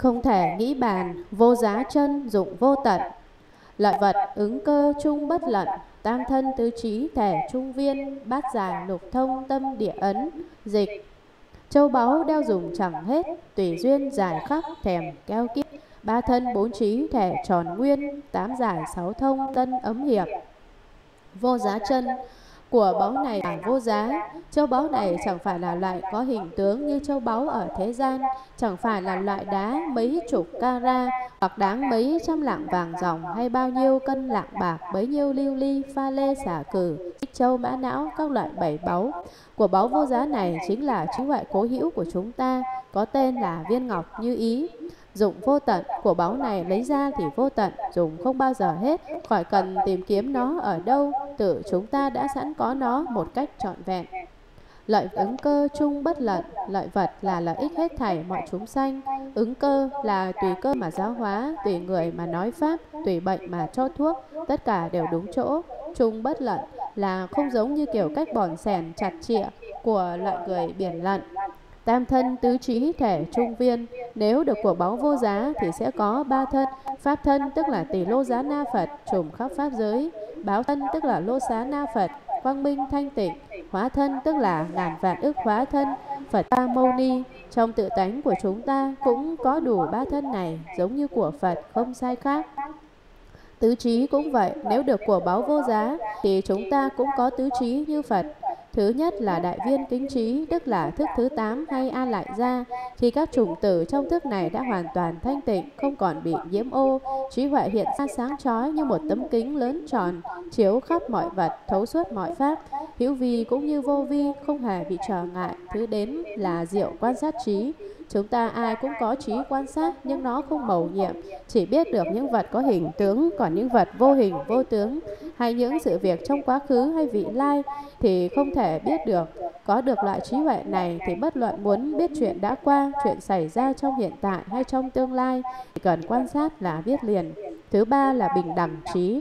Không thể nghĩ bàn, vô giá chân, dụng vô tận. Lợi vật ứng cơ chung bất lận, tam thân tứ trí thể trung viên, bát giải lục thông tâm địa ấn. Dịch: châu báu đeo dùng chẳng hết, tùy duyên giải khắp thèm keo kiết. Ba thân bốn trí thể tròn nguyên, tám giải sáu thông tân ấm hiệp. Vô giá chân: của báu này là vô giá. Châu báu này chẳng phải là loại có hình tướng như châu báu ở thế gian, chẳng phải là loại đá mấy chục carat hoặc đáng mấy trăm lạng vàng ròng, hay bao nhiêu cân lạng bạc, bấy nhiêu lưu ly pha lê xả cử, xích châu mã não, các loại bảy báu. Của báu vô giá này chính là trí huệ cố hữu của chúng ta, có tên là viên ngọc như ý. Dụng vô tận: của báu này lấy ra thì vô tận, dùng không bao giờ hết, khỏi cần tìm kiếm nó ở đâu, tự chúng ta đã sẵn có nó một cách trọn vẹn. Lợi ứng cơ chung bất lận: lợi vật là lợi ích hết thảy mọi chúng sanh. Ứng cơ là tùy cơ mà giáo hóa, tùy người mà nói pháp, tùy bệnh mà cho thuốc, tất cả đều đúng chỗ. Chung bất lận là không giống như kiểu cách bòn xẻn chặt chịa của loại người biển lận. Tam thân tứ trí thể trung viên: nếu được của báu vô giá thì sẽ có ba thân. Pháp thân tức là tỷ lô giá na Phật trùm khắp pháp giới. Báo thân tức là lô xá na Phật quang minh thanh tịnh. Hóa thân tức là ngàn vạn ức hóa thân Phật Ta Mâu Ni. Trong tự tánh của chúng ta cũng có đủ ba thân này, giống như của Phật, không sai khác. Tứ trí cũng vậy, nếu được của báu vô giá thì chúng ta cũng có tứ trí như Phật. Thứ nhất là đại viên kính trí, tức là thức thứ 8 hay A Lại Gia. Khi các chủng tử trong thức này đã hoàn toàn thanh tịnh, không còn bị nhiễm ô, trí huệ hiện ra sáng chói như một tấm kính lớn tròn, chiếu khắp mọi vật, thấu suốt mọi pháp. Hữu vi cũng như vô vi, không hề bị trở ngại. Thứ đến là diệu quan sát trí. Chúng ta ai cũng có trí quan sát, nhưng nó không mầu nhiệm, chỉ biết được những vật có hình tướng, còn những vật vô hình vô tướng, hay những sự việc trong quá khứ hay vị lai thì không thể biết được. Có được loại trí huệ này thì bất luận muốn biết chuyện đã qua, chuyện xảy ra trong hiện tại hay trong tương lai, chỉ cần quan sát là biết liền. Thứ ba là bình đẳng trí.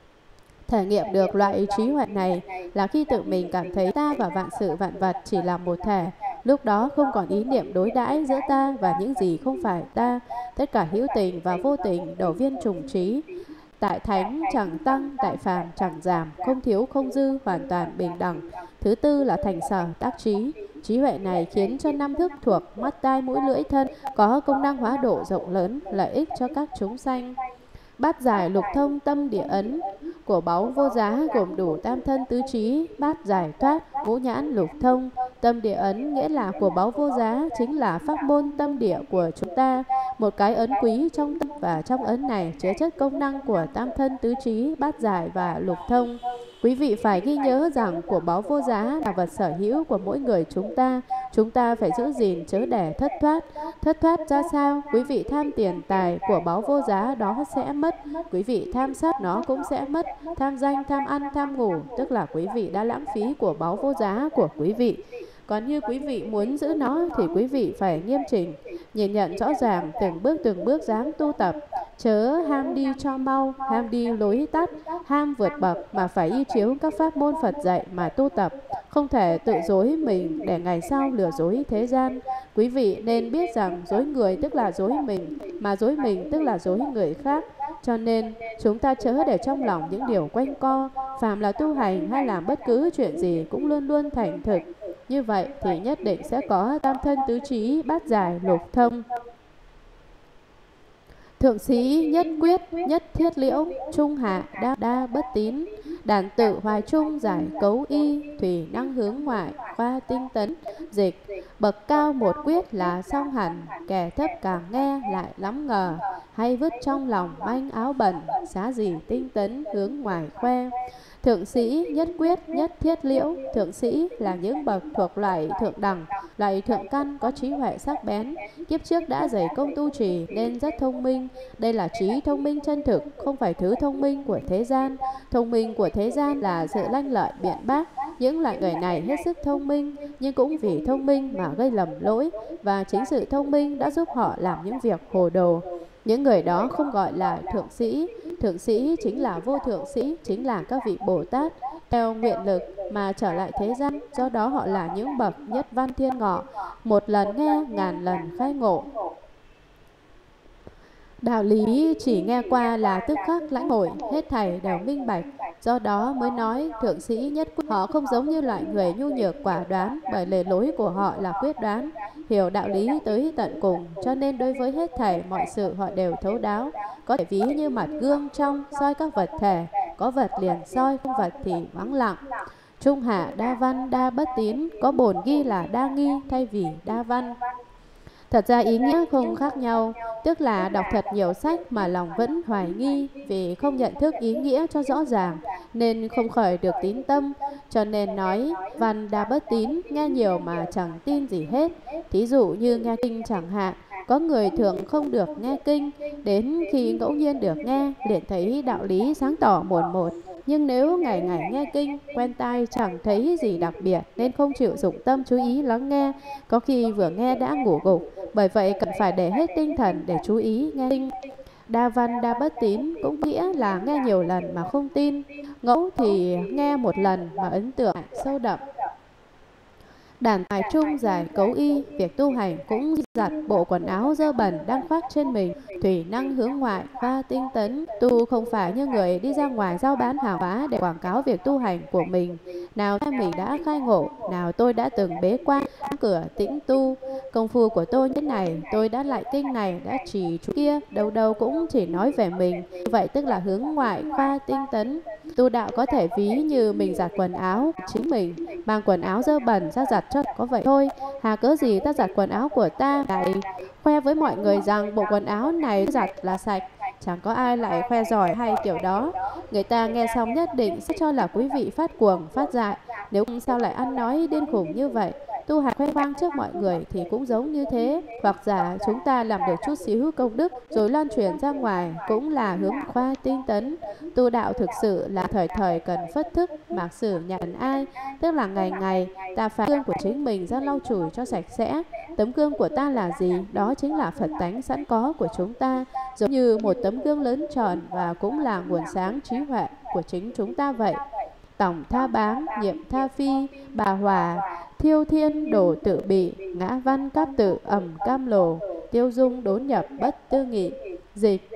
Thể nghiệm được loại trí huệ này là khi tự mình cảm thấy ta và vạn sự vạn vật chỉ là một thể. Lúc đó không còn ý niệm đối đãi giữa ta và những gì không phải ta. Tất cả hữu tình và vô tình đầu viên trùng trí. Tại thánh chẳng tăng, tại phàm chẳng giảm, không thiếu không dư, hoàn toàn bình đẳng. Thứ tư là thành sở tác trí. Trí huệ này khiến cho năm thức thuộc mắt tai mũi lưỡi thân có công năng hóa độ rộng lớn, lợi ích cho các chúng sanh. Bát giải lục thông tâm địa ấn: của báu vô giá gồm đủ tam thân tứ trí, bát giải thoát, ngũ nhãn lục thông. Tâm địa ấn nghĩa là của báu vô giá chính là pháp môn tâm địa của chúng ta, một cái ấn quý trong tâm, và trong ấn này chứa chất công năng của tam thân tứ trí, bát giải và lục thông. Quý vị phải ghi nhớ rằng của báu vô giá là vật sở hữu của mỗi người chúng ta phải giữ gìn chớ để thất thoát. Thất thoát ra sao? Quý vị tham tiền tài, của báu vô giá đó sẽ mất. Quý vị tham sắc, nó cũng sẽ mất. Tham danh, tham ăn, tham ngủ, tức là quý vị đã lãng phí của báu vô giá của quý vị. Còn như quý vị muốn giữ nó thì quý vị phải nghiêm chỉnh, nhìn nhận rõ ràng, từng bước dám tu tập. Chớ ham đi cho mau, ham đi lối tắt, ham vượt bậc, mà phải y chiếu các pháp môn Phật dạy mà tu tập. Không thể tự dối mình để ngày sau lừa dối thế gian. Quý vị nên biết rằng dối người tức là dối mình, mà dối mình tức là dối người khác. Cho nên chúng ta chớ để trong lòng những điều quanh co, phàm là tu hành hay làm bất cứ chuyện gì cũng luôn luôn thành thực. Như vậy thì nhất định sẽ có tam thân tứ trí, bát giải lục thông. Thượng sĩ nhất quyết, nhất thiết liễu, trung hạ đa đa bất tín. Đàn tự hoài trung, giải cấu y, thủy năng hướng ngoại, khoa tinh tấn. Dịch: bậc cao một quyết là xong hẳn, kẻ thấp càng nghe lại lắm ngờ. Hay vứt trong lòng manh áo bẩn, xá gì tinh tấn hướng ngoài khoe. Thượng sĩ nhất quyết, nhất thiết liễu. Thượng sĩ là những bậc thuộc loại thượng đẳng, loại thượng căn, có trí huệ sắc bén. Kiếp trước đã dày công tu trì nên rất thông minh. Đây là trí thông minh chân thực, không phải thứ thông minh của thế gian. Thông minh của thế gian là sự lanh lợi biện bác. Những loại người này hết sức thông minh, nhưng cũng vì thông minh mà gây lầm lỗi, và chính sự thông minh đã giúp họ làm những việc hồ đồ. Những người đó không gọi là thượng sĩ. Thượng sĩ chính là vô thượng sĩ, chính là các vị Bồ Tát theo nguyện lực mà trở lại thế gian. Do đó họ là những bậc nhất văn thiên ngọ, một lần nghe ngàn lần khai ngộ. Đạo lý chỉ nghe qua là tức khắc lãnh hội, hết thảy đều minh bạch. Do đó mới nói thượng sĩ nhất quyết. Họ không giống như loại người nhu nhược quả đoán, bởi lề lối của họ là quyết đoán, hiểu đạo lý tới tận cùng, cho nên đối với hết thảy mọi sự họ đều thấu đáo. Có thể ví như mặt gương trong soi các vật thể, có vật liền soi, không vật thì vắng lặng. Trung hạ đa văn đa bất tín, có bổn ghi là đa nghi thay vì đa văn. Thật ra ý nghĩa không khác nhau, tức là đọc thật nhiều sách mà lòng vẫn hoài nghi vì không nhận thức ý nghĩa cho rõ ràng nên không khởi được tín tâm, cho nên nói văn đa bất tín, nghe nhiều mà chẳng tin gì hết. Thí dụ như nghe kinh chẳng hạn, có người thường không được nghe kinh, đến khi ngẫu nhiên được nghe liền thấy đạo lý sáng tỏ mồn một. Nhưng nếu ngày ngày nghe kinh, quen tai chẳng thấy gì đặc biệt nên không chịu dụng tâm chú ý lắng nghe, có khi vừa nghe đã ngủ gục. Bởi vậy cần phải để hết tinh thần để chú ý nghe kinh. Đa văn đa bất tín cũng nghĩa là nghe nhiều lần mà không tin, ngẫu thì nghe một lần mà ấn tượng sâu đậm. Đàn tài trung giải cấu y, việc tu hành cũng giặt bộ quần áo dơ bẩn đang khoác trên mình, thủy năng hướng ngoại, khoa tinh tấn. Tu không phải như người đi ra ngoài giao bán hàng hóa để quảng cáo việc tu hành của mình. Nào ta mình đã khai ngộ, nào tôi đã từng bế quan cửa tĩnh tu, công phu của tôi như này, tôi đã lại kinh này, đã trì chú kia, đâu đâu cũng chỉ nói về mình. Vậy tức là hướng ngoại, khoa tinh tấn. Tu đạo có thể ví như mình giặt quần áo chính mình, mang quần áo dơ bẩn ra giặt cho có vậy thôi. Hà cớ gì ta giặt quần áo của ta lại khoe với mọi người rằng bộ quần áo này giặt là sạch? Chẳng có ai lại khoe giỏi hay kiểu đó. Người ta nghe xong nhất định sẽ cho là quý vị phát cuồng, phát dại. Nếu không sao lại ăn nói điên khủng như vậy? Tu hành khoe khoang trước mọi người thì cũng giống như thế. Hoặc giả chúng ta làm được chút xíu công đức rồi lan truyền ra ngoài cũng là hướng khoa tinh tấn. Tu đạo thực sự là thời thời cần phất thức, mạc sử nhận ai. Tức là ngày ngày ta phải gương của chính mình ra lau chùi cho sạch sẽ. Tấm gương của ta là gì? Đó chính là Phật tánh sẵn có của chúng ta, giống như một tấm gương lớn tròn và cũng là nguồn sáng trí huệ của chính chúng ta vậy. Tổng tha báng, nhiệm tha phi, bà hòa, thiêu thiên đổ tự bị, ngã văn cáp tự ẩm cam lồ, tiêu dung đốn nhập bất tư nghị. Dịch: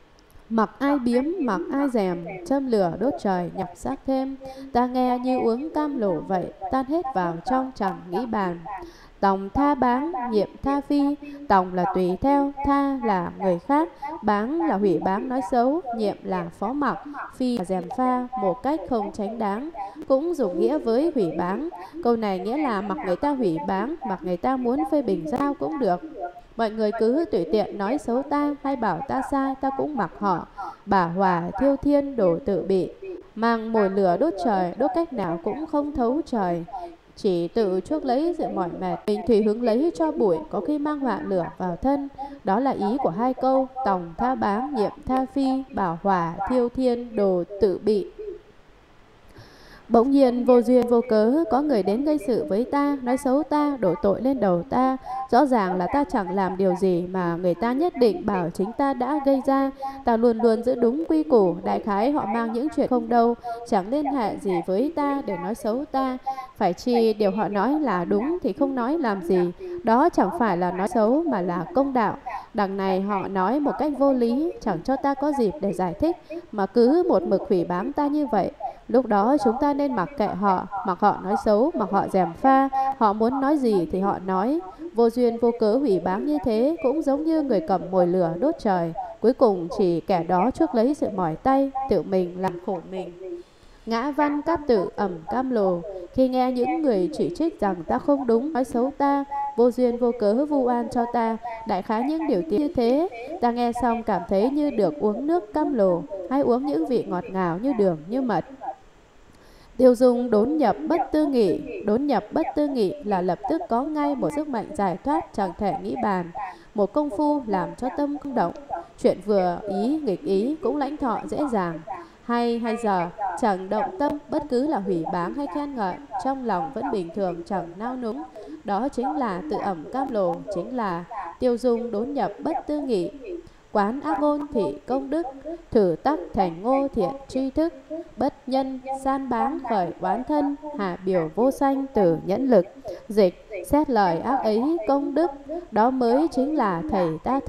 mặc ai biếm, mặc ai rèm, châm lửa đốt trời nhập xác thêm. Ta nghe như uống cam lồ vậy, tan hết vào trong chẳng nghĩ bàn. Tòng tha báng, nhiệm tha phi. Tòng là tùy theo, tha là người khác, báng là hủy báng nói xấu, nhiệm là phó mặc, phi là gièm pha một cách không tránh đáng. Cũng dùng nghĩa với hủy báng. Câu này nghĩa là mặc người ta hủy báng, mặc người ta muốn phê bình giao cũng được. Mọi người cứ tùy tiện nói xấu ta hay bảo ta sai, ta cũng mặc họ. Bả hòa, thiêu thiên, đổ tự bị. Mang mồi lửa đốt trời, đốt cách nào cũng không thấu trời. Chỉ tự chuốc lấy sự mỏi mệt, mình thủy hứng lấy cho bụi, có khi mang họa lửa vào thân. Đó là ý của hai câu tòng tha báng, nhiệm tha phi, bảo hỏa, thiêu thiên, đồ tự bị. Bỗng nhiên vô duyên vô cớ có người đến gây sự với ta, nói xấu ta, đổ tội lên đầu ta. Rõ ràng là ta chẳng làm điều gì mà người ta nhất định bảo chính ta đã gây ra. Ta luôn luôn giữ đúng quy củ, đại khái họ mang những chuyện không đâu, chẳng liên hệ gì với ta để nói xấu ta. Phải chi điều họ nói là đúng thì không nói làm gì, đó chẳng phải là nói xấu mà là công đạo. Đằng này họ nói một cách vô lý, chẳng cho ta có dịp để giải thích, mà cứ một mực hủy báng ta như vậy. Lúc đó chúng ta nên mặc kệ họ, mặc họ nói xấu, mặc họ gièm pha, họ muốn nói gì thì họ nói. Vô duyên vô cớ hủy báng như thế cũng giống như người cầm mồi lửa đốt trời, cuối cùng chỉ kẻ đó chuốc lấy sự mỏi tay, tự mình làm khổ mình. Ngã văn cáp tự ẩm cam lồ. Khi nghe những người chỉ trích rằng ta không đúng, nói xấu ta, vô duyên vô cớ vu oan cho ta, đại khái những điều tiếng như thế, ta nghe xong cảm thấy như được uống nước cam lồ, hay uống những vị ngọt ngào như đường, như mật. Tiêu dung đốn nhập bất tư nghị. Đốn nhập bất tư nghị là lập tức có ngay một sức mạnh giải thoát chẳng thể nghĩ bàn, một công phu làm cho tâm không động. Chuyện vừa ý nghịch ý cũng lãnh thọ dễ dàng. Hay giờ chẳng động tâm, bất cứ là hủy báng hay khen ngợi, trong lòng vẫn bình thường chẳng nao núng. Đó chính là tự ẩm cam lồ, chính là tiêu dung đốn nhập bất tư nghị. Quán ác ngôn thị công đức, thử tắc thành ngô thiện tri thức. Bất nhân san báng khởi oán thân, hạ biểu vô sanh tử nhẫn lực. Dịch: xét lời ác ấy công đức, đó mới chính là thầy ta thực.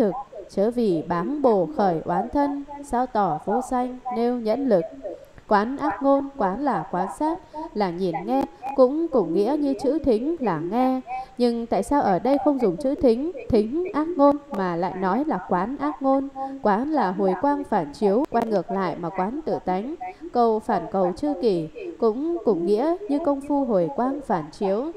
chớ vì báng bổ khởi oán thân, sao tỏ vô sanh nêu nhẫn lực. Quán ác ngôn, quán là quan sát, là nhìn nghe, cũng cùng nghĩa như chữ thính là nghe. Nhưng tại sao ở đây không dùng chữ thính, thính ác ngôn, mà lại nói là quán ác ngôn? Quán là hồi quang phản chiếu, quay ngược lại mà quán tự tánh. Câu phản cầu chư kỷ cũng cùng nghĩa như công phu hồi quang phản chiếu.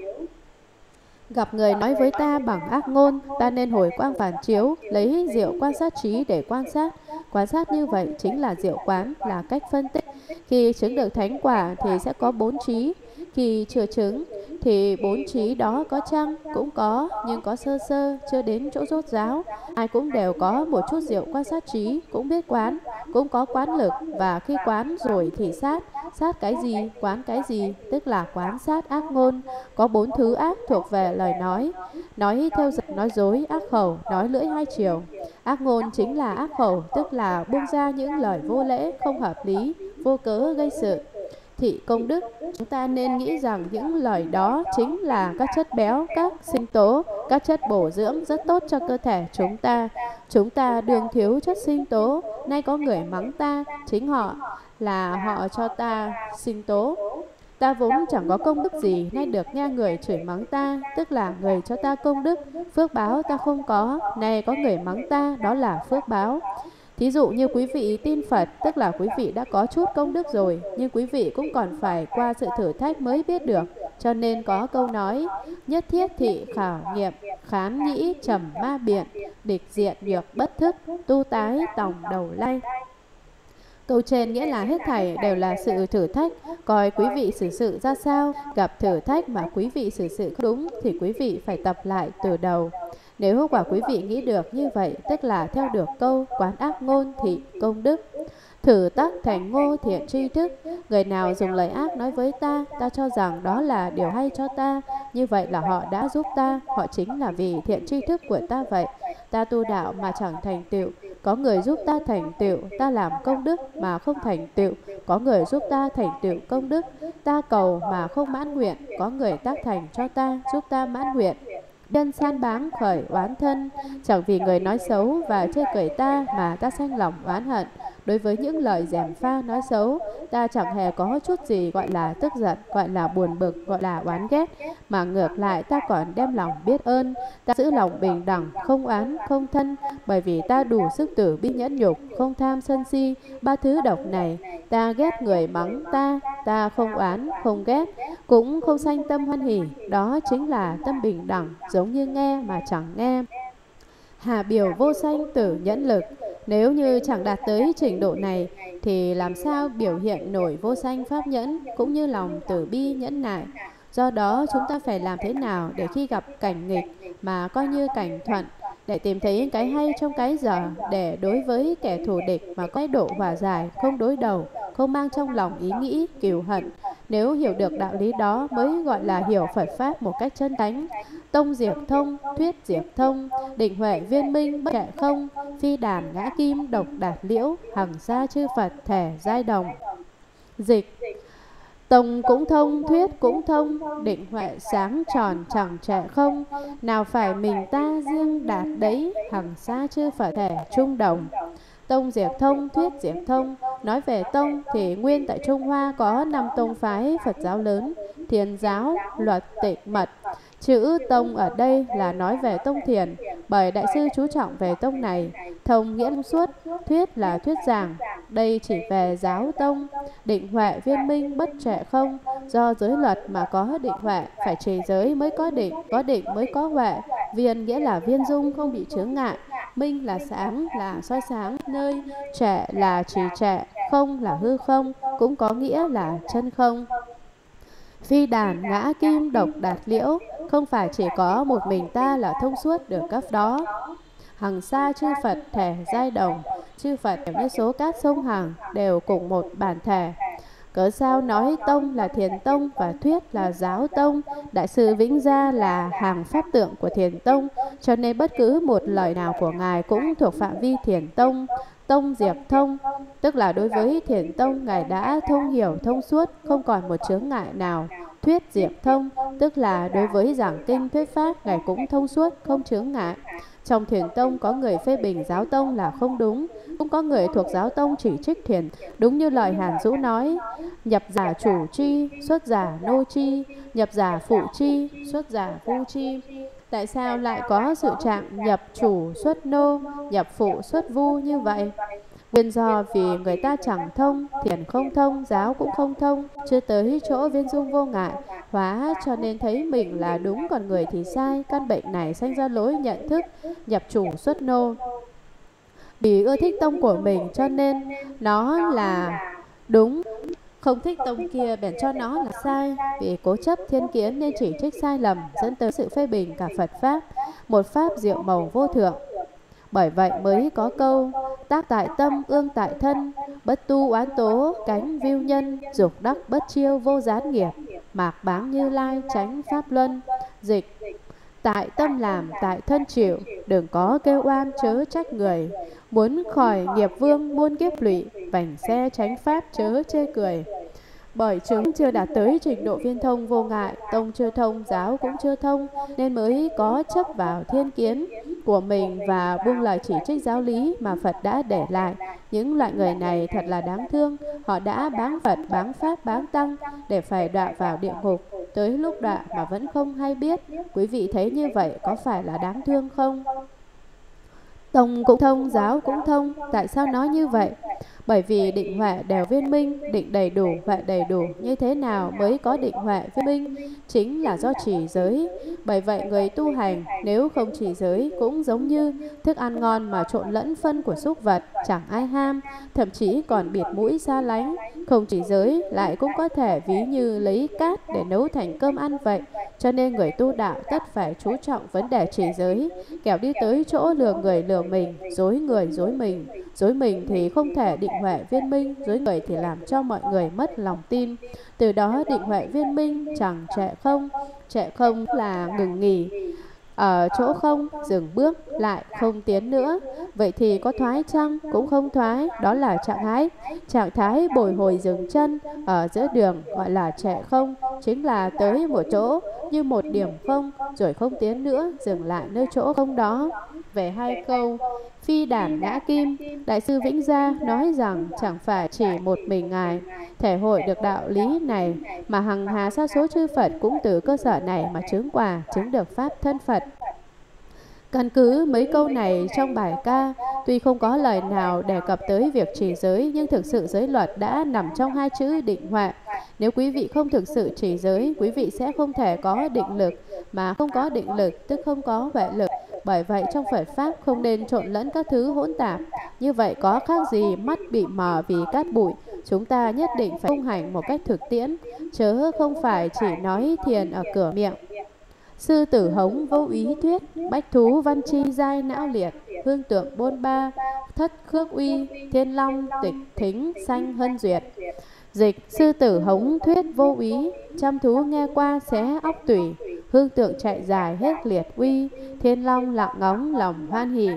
Gặp người nói với ta bằng ác ngôn, ta nên hồi quang phản chiếu, lấy diệu quan sát trí để quan sát. Quan sát như vậy chính là diệu quán, là cách phân tích. Khi chứng được thánh quả thì sẽ có 4 trí. Khi chưa chứng thì 4 trí đó có chăng? Cũng có, nhưng có sơ sơ, chưa đến chỗ rốt ráo. Ai cũng đều có một chút diệu quan sát trí, cũng biết quán, cũng có quán lực. Và khi quán rồi thì sát. Sát cái gì? Quán cái gì? Tức là quán sát ác ngôn. Có 4 thứ ác thuộc về lời nói theo giật, nói dối, ác khẩu, nói lưỡi hai chiều. Ác ngôn chính là ác khẩu, tức là buông ra những lời vô lễ, không hợp lý, vô cớ gây sự. Thị công đức, chúng ta nên nghĩ rằng những lời đó chính là các chất béo, các sinh tố, các chất bổ dưỡng rất tốt cho cơ thể chúng ta. Chúng ta đương thiếu chất sinh tố, nay có người mắng ta, chính họ là họ cho ta sinh tố. Ta vốn chẳng có công đức gì, nay được nghe người chửi mắng ta, tức là người cho ta công đức. Phước báo ta không có, nay có người mắng ta, đó là phước báo. Thí dụ như quý vị tin Phật, tức là quý vị đã có chút công đức rồi, nhưng quý vị cũng còn phải qua sự thử thách mới biết được. Cho nên có câu nói, nhất thiết thị khảo nghiệm, khán nhĩ trầm ma biện, địch diện nhược bất thức, tu tái tòng đầu lay. Câu trên nghĩa là hết thảy đều là sự thử thách, coi quý vị xử sự ra sao. Gặp thử thách mà quý vị xử sự không đúng thì quý vị phải tập lại từ đầu. Nếu quả quý vị nghĩ được như vậy, tức là theo được câu quán ác ngôn thị công đức. Thử tác thành ngô thiện tri thức. Người nào dùng lời ác nói với ta, ta cho rằng đó là điều hay cho ta, như vậy là họ đã giúp ta, họ chính là vì thiện tri thức của ta vậy. Ta tu đạo mà chẳng thành tựu, có người giúp ta thành tựu, ta làm công đức mà không thành tựu, có người giúp ta thành tựu công đức. Ta cầu mà không mãn nguyện, có người tác thành cho ta, giúp ta mãn nguyện. Nhân san báng khởi oán thân, chẳng vì người nói xấu và chê cười ta mà ta sanh lòng oán hận. Đối với những lời gièm pha nói xấu, ta chẳng hề có chút gì gọi là tức giận, gọi là buồn bực, gọi là oán ghét, mà ngược lại ta còn đem lòng biết ơn. Ta giữ lòng bình đẳng, không oán, không thân, bởi vì ta đủ sức tử bi nhẫn nhục, không tham sân si, 3 thứ độc này. Ta ghét người mắng ta không oán, không ghét, cũng không sanh tâm hoan hỉ, đó chính là tâm bình đẳng, giống như nghe mà chẳng nghe. Hà biểu vô sanh tử nhẫn lực. Nếu như chẳng đạt tới trình độ này thì làm sao biểu hiện nổi vô sanh pháp nhẫn cũng như lòng từ bi nhẫn nại. Do đó chúng ta phải làm thế nào để khi gặp cảnh nghịch mà coi như cảnh thuận, để tìm thấy cái hay trong cái dở, để đối với kẻ thù địch mà có độ hòa giải, không đối đầu, không mang trong lòng ý nghĩ cừu hận. Nếu hiểu được đạo lý đó mới gọi là hiểu Phật Pháp một cách chân tánh. Tông diệt thông, thuyết diệt thông, định huệ viên minh bất trệ không, phi đàn ngã kim độc đạt liễu, hằng sa chư Phật thể giai đồng. Dịch: tông cũng thông, thuyết cũng thông, định huệ sáng tròn chẳng trệ không, nào phải mình ta riêng đạt đấy, hằng sa chư Phật thể trung đồng. Tông diệt thông, thuyết diệt thông. Nói về tông thì nguyên tại Trung Hoa có 5 tông phái Phật giáo lớn: Thiền giáo, Luật, Tịnh, Mật. Chữ tông ở đây là nói về tông thiền, bởi đại sư chú trọng về tông này. Thông nghĩa thông suốt, thuyết là thuyết giảng, đây chỉ về giáo tông. Định huệ viên minh bất trệ không, do giới luật mà có định huệ, phải trì giới mới có định mới có huệ. Viên nghĩa là viên dung, không bị chướng ngại. Minh là sáng, là soi sáng nơi. Trệ là trì trệ, không là hư không, cũng có nghĩa là chân không. Phi đàn ngã kim độc đạt liễu, không phải chỉ có một mình ta là thông suốt được cấp đó. Hằng sa chư Phật thể giai đồng, chư Phật như số cát sông Hằng đều cùng một bản thể. Cớ sao nói tông là thiền tông và thuyết là giáo tông? Đại sư Vĩnh Gia là hàng pháp tượng của thiền tông, cho nên bất cứ một lời nào của ngài cũng thuộc phạm vi thiền tông. Tông diệt thông, tức là đối với thiền tông ngài đã thông hiểu thông suốt, không còn một chướng ngại nào. Thuyết diệt thông, tức là đối với giảng kinh thuyết pháp ngài cũng thông suốt, không chướng ngại. Trong Thiền tông có người phê bình giáo tông là không đúng, cũng có người thuộc giáo tông chỉ trích Thiền. Đúng như lời Hàn Dũ nói: nhập giả chủ chi, xuất giả nô chi, nhập giả phụ chi, xuất giả vu chi. Tại sao lại có sự trạng nhập chủ xuất nô, nhập phụ xuất vu như vậy? Nguyên do vì người ta chẳng thông, Thiền không thông, giáo cũng không thông, chưa tới chỗ viên dung vô ngại, hóa cho nên thấy mình là đúng còn người thì sai. Căn bệnh này sanh ra lối nhận thức nhập chủ xuất nô. Vì ưa thích tông của mình cho nên nó là đúng, không thích tông kia bèn cho nó là sai. Vì cố chấp thiên kiến nên chỉ trích sai lầm, dẫn tới sự phê bình cả Phật Pháp, một Pháp diệu màu vô thượng. Bởi vậy mới có câu: tác tại tâm, ương tại thân, bất tu oán tố, cánh viêu nhân, dục đắc bất chiêu, vô gián nghiệp, mạc báng Như Lai, tránh pháp luân. Dịch: tại tâm làm, tại thân chịu, đừng có kêu oan chớ trách người. Muốn khỏi nghiệp vương muôn kiếp lụy, vành xe tránh pháp chớ chê cười. Bởi chứng chưa đạt tới trình độ viên thông vô ngại, tông chưa thông, giáo cũng chưa thông, nên mới có chấp vào thiên kiến của mình và buông lời chỉ trích giáo lý mà Phật đã để lại. Những loại người này thật là đáng thương. Họ đã báng Phật, báng Pháp, báng Tăng để phải đọa vào địa ngục. Tới lúc đọa mà vẫn không hay biết. Quý vị thấy như vậy có phải là đáng thương không? Tông cũng thông, giáo cũng thông. Tại sao nói như vậy? Bởi vì định huệ đều viên minh, định đầy đủ, huệ đầy đủ. Như thế nào mới có định huệ viên minh? Chính là do trì giới. Bởi vậy người tu hành nếu không trì giới cũng giống như thức ăn ngon mà trộn lẫn phân của súc vật, chẳng ai ham, thậm chí còn bịt mũi xa lánh. Không trì giới lại cũng có thể ví như lấy cát để nấu thành cơm ăn vậy. Cho nên người tu đạo tất phải chú trọng vấn đề trì giới, kẻo đi tới chỗ lừa người lừa mình, dối người dối mình. Dối mình thì không thể định huệ viên minh, dối người thì làm cho mọi người mất lòng tin. Từ đó định huệ viên minh chẳng trệ không. Trệ không là ngừng nghỉ ở chỗ không, dừng bước lại không tiến nữa. Vậy thì có thoái chăng? Cũng không thoái, đó là trạng thái bồi hồi dừng chân ở giữa đường gọi là trệ không. Chính là tới một chỗ như một điểm không, rồi không tiến nữa, dừng lại nơi chỗ không đó. Về hai câu phi đản ngã kim, Đại sư Vĩnh Gia nói rằng chẳng phải chỉ một mình Ngài thể hội được đạo lý này, mà hằng hà sa số chư Phật cũng từ cơ sở này mà chứng quả, chứng được Pháp thân Phật. Căn cứ mấy câu này trong bài ca, tuy không có lời nào đề cập tới việc trì giới, nhưng thực sự giới luật đã nằm trong hai chữ định huệ. Nếu quý vị không thực sự trì giới, quý vị sẽ không thể có định lực, mà không có định lực tức không có huệ lực. Bởi vậy trong Phật Pháp không nên trộn lẫn các thứ hỗn tạp. Như vậy có khác gì mắt bị mờ vì cát bụi. Chúng ta nhất định phải tu hành một cách thực tiễn, chớ không phải chỉ nói thiền ở cửa miệng. Sư tử hống vô ý thuyết, bách thú văn chi giai não liệt, hương tượng bôn ba, thất khước uy, thiên long tịch thính sanh hân duyệt. Dịch: sư tử hống thuyết vô ý, trăm thú nghe qua xé óc tủy, hương tượng chạy dài hết liệt uy, thiên long lặng ngóng lòng hoan hỉ.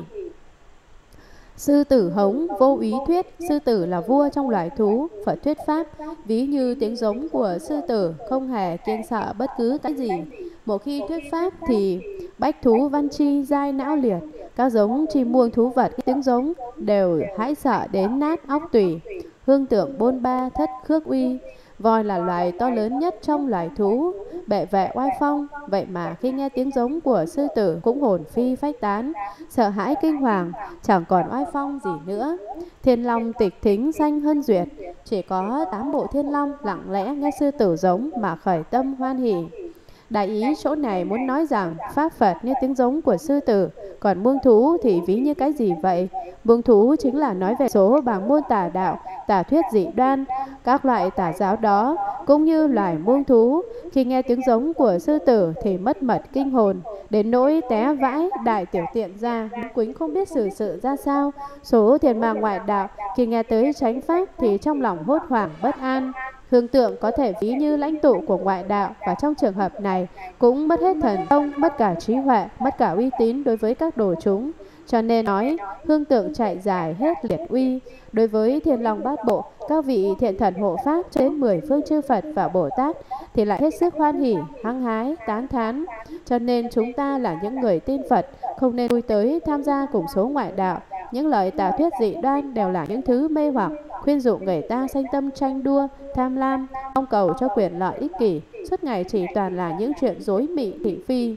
Sư tử hống vô ý thuyết, sư tử là vua trong loài thú. Phật thuyết pháp ví như tiếng giống của sư tử, không hề kiêng sợ bất cứ cái gì. Một khi thuyết pháp thì bách thú văn chi giai não liệt, các giống chim muông thú vật tiếng giống đều hãi sợ đến nát óc tủy. Hương tượng bôn ba, thất khước uy, voi là loài to lớn nhất trong loài thú, bệ vệ oai phong. Vậy mà khi nghe tiếng giống của sư tử cũng hồn phi phách tán, sợ hãi kinh hoàng, chẳng còn oai phong gì nữa. Thiên long tịch thính sanh hân duyệt, chỉ có 8 bộ thiên long lặng lẽ nghe sư tử giống mà khởi tâm hoan hỉ. Đại ý chỗ này muốn nói rằng Pháp Phật như tiếng giống của sư tử, còn muông thú thì ví như cái gì vậy? Muông thú chính là nói về số bảng môn tà đạo, tà thuyết dị đoan, các loại tà giáo đó. Cũng như loài muông thú, khi nghe tiếng giống của sư tử thì mất mật kinh hồn, đến nỗi té vãi đại tiểu tiện ra, quýnh không biết xử sự ra sao. Số thiền mà ngoại đạo khi nghe tới chánh pháp thì trong lòng hốt hoảng bất an. Hương tượng có thể ví như lãnh tụ của ngoại đạo, và trong trường hợp này cũng mất hết thần thông, mất cả trí huệ, mất cả uy tín đối với các đồ chúng. Cho nên nói hương tượng chạy dài hết liệt uy. Đối với thiên long bát bộ, các vị thiện thần hộ pháp trên 10 phương chư Phật và Bồ Tát thì lại hết sức hoan hỉ, hăng hái, tán thán. Cho nên chúng ta là những người tin Phật, không nên lui tới tham gia cùng số ngoại đạo. Những lời tà thuyết dị đoan đều là những thứ mê hoặc, khuyên dụ người ta sanh tâm tranh đua, tham lam, mong cầu cho quyền lợi ích kỷ. Suốt ngày chỉ toàn là những chuyện dối mị thị phi.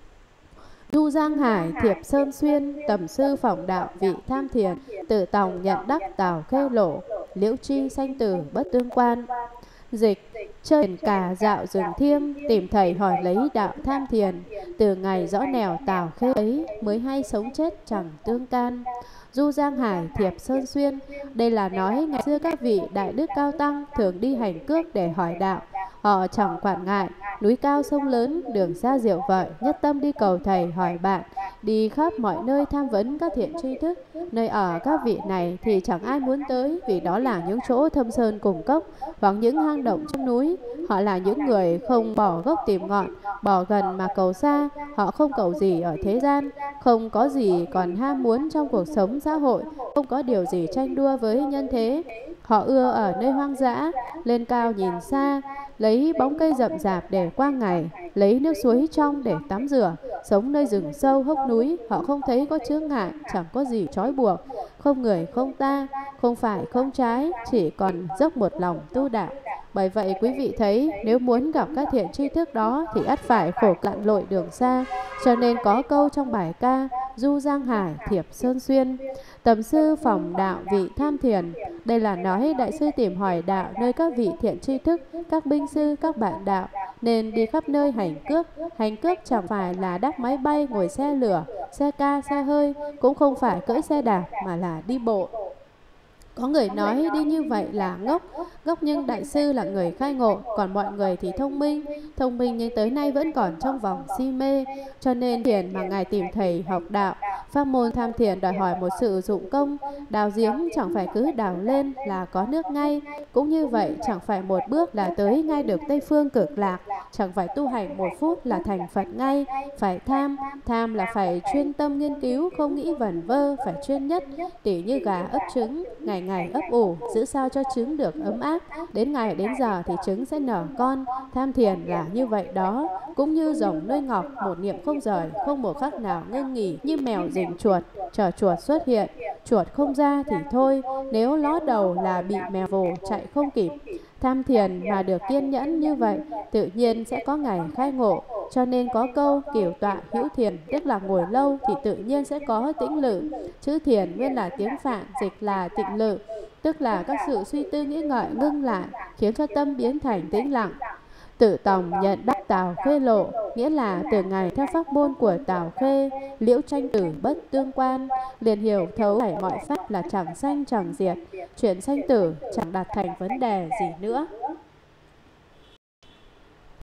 Du Giang Hải, Thiệp Sơn Xuyên, Tầm Sư Phỏng Đạo, Vị Tham Thiền, Tự Tòng Nhận Đắc, Tào Khê Lộ, Liễu Chi Sanh Tử Bất Tương Quan. Dịch: chơi cả dạo rừng thiêng, tìm thầy hỏi lấy đạo tham thiền. Từ ngày rõ nẻo Tào Khê ấy, mới hay sống chết chẳng tương can. Du Giang Hải, Thiệp Sơn Xuyên, đây là nói ngày xưa các vị đại đức cao tăng thường đi hành cước để hỏi đạo. Họ chẳng quản ngại núi cao sông lớn, đường xa diệu vợi, nhất tâm đi cầu thầy hỏi bạn, đi khắp mọi nơi tham vấn các thiện tri thức. Nơi ở các vị này thì chẳng ai muốn tới, vì đó là những chỗ thâm sơn cùng cốc hoặc những hang động trong núi. Họ là những người không bỏ gốc tìm ngọn, bỏ gần mà cầu xa. Họ không cầu gì ở thế gian, không có gì còn ham muốn trong cuộc sống xã hội, không có điều gì tranh đua với nhân thế. Họ ưa ở nơi hoang dã, lên cao nhìn xa, lấy bóng cây rậm rạp để qua ngày, lấy nước suối trong để tắm rửa. Sống nơi rừng sâu hốc núi, họ không thấy có chướng ngại, chẳng có gì trói buộc, không người không ta, không phải không trái, chỉ còn dốc một lòng tu đạo. Bởi vậy quý vị thấy, nếu muốn gặp các thiện tri thức đó thì ắt phải khổ lặn lội đường xa. Cho nên có câu trong bài ca Du Giang Hải, Thiệp Sơn Xuyên, Tầm Sư Phỏng Đạo, Vị Tham Thiền. Đây là nói đại sư tìm hỏi đạo nơi các vị thiện tri thức, các binh sư, các bạn đạo, nên đi khắp nơi hành cước. Hành cước chẳng phải là đáp máy bay, ngồi xe lửa, xe ca, xe hơi, cũng không phải cưỡi xe đạp, mà là đi bộ. Có người nói đi như vậy là ngốc, nhưng đại sư là người khai ngộ, còn mọi người thì thông minh nhưng tới nay vẫn còn trong vòng si mê. Cho nên thiền mà ngài tìm thầy học đạo. Pháp môn tham thiền đòi hỏi một sự dụng công. Đào giếng chẳng phải cứ đào lên là có nước ngay, cũng như vậy chẳng phải một bước là tới ngay được Tây Phương Cực Lạc, chẳng phải tu hành một phút là thành Phật ngay. Phải tham là phải chuyên tâm nghiên cứu, không nghĩ vẩn vơ, phải chuyên nhất. Tỉ như gà ấp trứng, ngày ấp ủ, giữ sao cho trứng được ấm áp, đến ngày đến giờ thì trứng sẽ nở con. Tham thiền là như vậy đó, cũng như rồng nuôi ngọc, một niệm không rời, không một khắc nào ngưng nghỉ. Như mèo rình chuột, chờ chuột xuất hiện, chuột không ra thì thôi, nếu ló đầu là bị mèo vồ chạy không kịp. Tham thiền mà được kiên nhẫn như vậy, tự nhiên sẽ có ngày khai ngộ. Cho nên có câu kiều tọa hữu thiền, tức là ngồi lâu thì tự nhiên sẽ có tĩnh lự. Chữ thiền nguyên là tiếng Phạn, dịch là tịnh lự, tức là các sự suy tư nghĩ ngợi ngưng lại, khiến cho tâm biến thành tĩnh lặng. Tự Tòng Nhận Đắc, Tào Khê Lộ, nghĩa là từ ngày theo pháp môn của Tào Khê, liễu tranh tử bất tương quan, liền hiểu thấu mọi pháp là chẳng sanh chẳng diệt, chuyện sanh tử chẳng đạt thành vấn đề gì nữa.